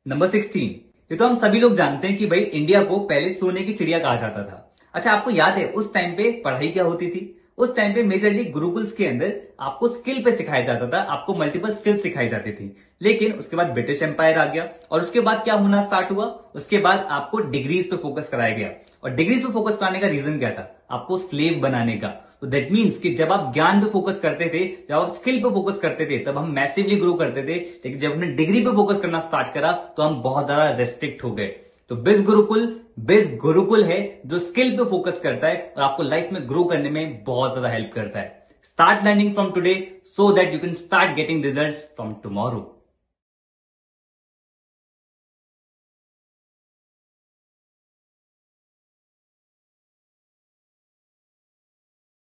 Number 16। ये तो हम सभी लोग जानते हैं कि भाई इंडिया को पहले सोने की चिड़िया कहा जाता था। अच्छा, आपको याद है उस टाइम पे पढ़ाई क्या होती थी? उस टाइम पे मेजरली गुरुकुल्स के अंदर आपको स्किल पे सिखाया जाता था, आपको मल्टीपल स्किल्स सिखाई जाती थी। लेकिन उसके बाद ब्रिटिश एम्पायर आ गया और उसके बाद क्या होना स्टार्ट हुआ? उसके बाद आपको डिग्रीज पे फोकस कराया गया। और डिग्रीज पे फोकस कराने का रीजन क्या था? आपको स्लेव बनाने का। तो दैट मीन्स कि जब आप ज्ञान पे फोकस करते थे, जब आप स्किल पे फोकस करते थे, तब हम मैसिवली ग्रो करते थे। लेकिन जब हमने डिग्री पे फोकस करना स्टार्ट करा तो हम बहुत ज्यादा रेस्ट्रिक्ट हो गए। तो बिज गुरुकुल है जो स्किल पे फोकस करता है और आपको लाइफ में ग्रो करने में बहुत ज्यादा हेल्प करता है। Start learning from today so that you can start getting results from tomorrow.